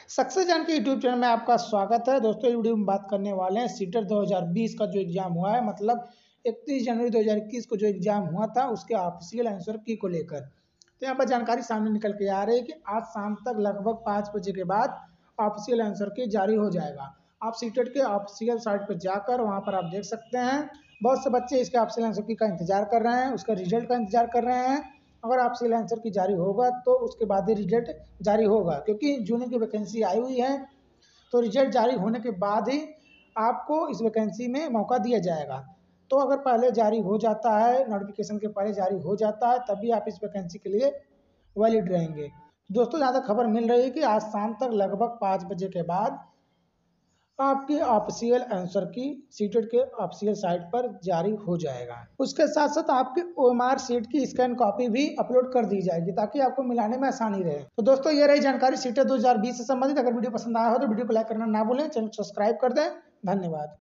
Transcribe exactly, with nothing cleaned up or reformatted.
Success जान के YouTube channel में आपका स्वागत है। दोस्तों इस वीडियो में बात करने वाले हैं सीटेट दो हज़ार बीस का जो एग्जाम हुआ है, मतलब इकतीस जनवरी दो हज़ार इक्कीस को जो एग्जाम हुआ था उसके ऑफिशियल आंसर की को लेकर तो यहाँ पर जानकारी सामने निकल के आ रही है कि आज शाम तक लगभग पाँच बजे के बाद ऑफिशियल आंसर की जारी हो जाएगा। आप सीटेट के ऑफिशियल साइट पर जाकर वहाँ पर आप देख सकते हैं। बहुत से बच्चे इसके ऑफिशियल आंसर की का इंतजार कर रहे हैं, उसका रिजल्ट का इंतजार कर रहे हैं। अगर ऑफिशियल आंसर की जारी होगा तो उसके बाद ही रिजल्ट जारी होगा, क्योंकि जूनियर की वैकेंसी आई हुई है तो रिजल्ट जारी होने के बाद ही आपको इस वैकेंसी में मौका दिया जाएगा। तो अगर पहले जारी हो जाता है, नोटिफिकेशन के पहले जारी हो जाता है, तभी आप इस वैकेंसी के लिए वैलिड रहेंगे। दोस्तों जहाँ तक खबर मिल रही है कि आज शाम तक लगभग पाँच बजे के बाद आपके ऑफिशियल आंसर की सीटेट के ऑफिशियल साइट पर जारी हो जाएगा। उसके साथ साथ आपके ओएमआर सीट की स्कैन कॉपी भी अपलोड कर दी जाएगी ताकि आपको मिलाने में आसानी रहे। तो दोस्तों ये रही जानकारी सीटेट दो हज़ार बीस से संबंधित। अगर वीडियो पसंद आया हो तो वीडियो को लाइक करना ना भूलें, चैनल सब्सक्राइब कर दें। धन्यवाद।